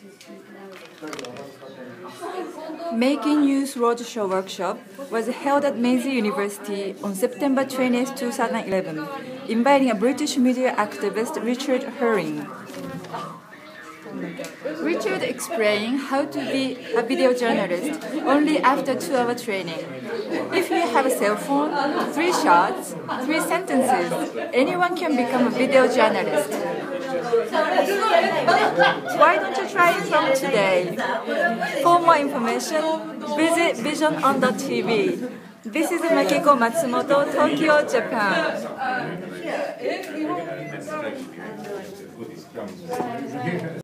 Making Use Roadshow workshop was held at Meiji University on September 20, 2011, inviting a British media activist, Richard Herring. Richard explained how to be a video journalist only after 2-hour training. If you have a cell phone, 3 shots, 3 sentences, anyone can become a video journalist. Why don't you try it from today? For more information, visit vision.tv. This is Makiko Matsumoto, Tokyo, Japan.